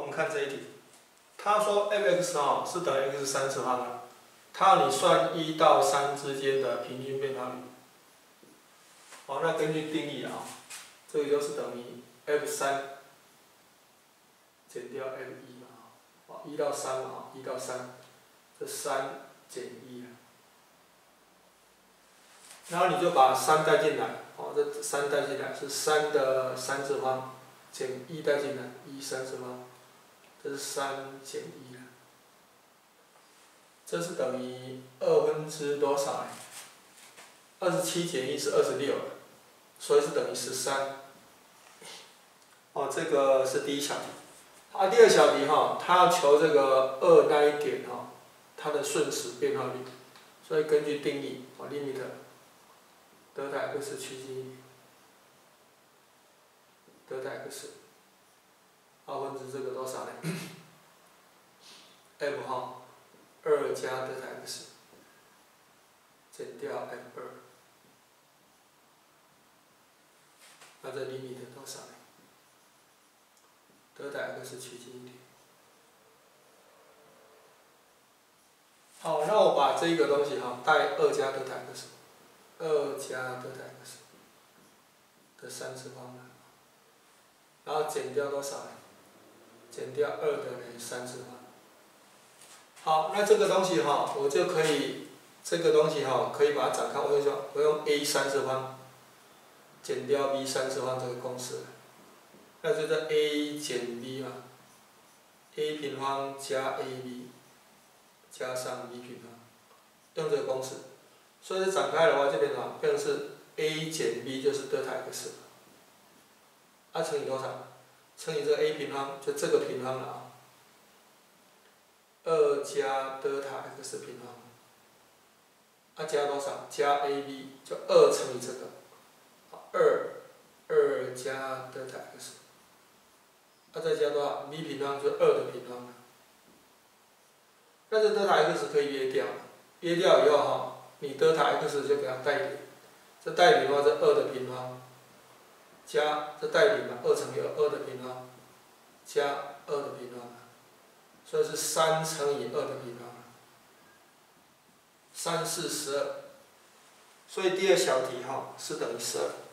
们看这一题，他说 f(x) 是等于 x 3次方的，他要你算1到3之间的平均变化率。好，那根据定义啊，这个就是等于 f3减掉 f1嘛，啊，1到3嘛，1到3，这3减1啊，然后你就把3带进来，哦，这3带进来是3的3次方，减1带进来1 3次方，这是3减1啊，这是等于2/2多少呢？27减1是26，所以是等于13。哦，这个是第一小题。啊，第二小题哈，它要求这个2那一点哈，它的瞬时变化率，所以根据定义，哦 ，limit 德塔 x 趋近于德塔 x， 2/2这个多少呢 ？f 哈，2加德塔 x 减掉 f2， 那这 limit 多少呢？德塔 x 趋近于。好，那我把这个东西哈带2加德塔 x，2加德塔 x 的3次方来，然后减掉多少呢？减掉2的3次方。好，那这个东西哈，我就可以这个东西哈可以把它展开，我用 a 3次方减掉 b 3次方这个公式，那就是 a 减 b 嘛 ，a 平方加 ab 加上 b 平方，用这个公式，所以展开的话就变成是 a 减 b 就是德塔 x， 啊乘以多少？乘以这个 a 平方，就这个平方了啊。2加德塔 x 平方，啊加多少？加 ab 就2乘以这个，2加德塔 x， 啊再加多少 ？b 平方就2的平方了。那这德塔 x 可以约掉，约掉以后哈，你德塔 x 就给它代点，这代点的话是2的平方，加这代点嘛，2乘以2的平方，加2的平方。所以是3乘以2的平方，3×4=12，所以第二小题哈是等于12。